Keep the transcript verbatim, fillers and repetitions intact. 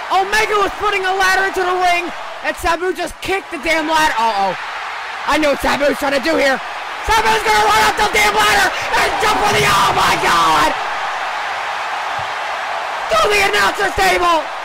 Omega was putting a ladder into the ring, and Sabu just kicked the damn ladder. Uh-oh. I know what Sabu's trying to do here. Sabu's gonna run up the damn ladder and jump for the, oh my God! To the announcer's table!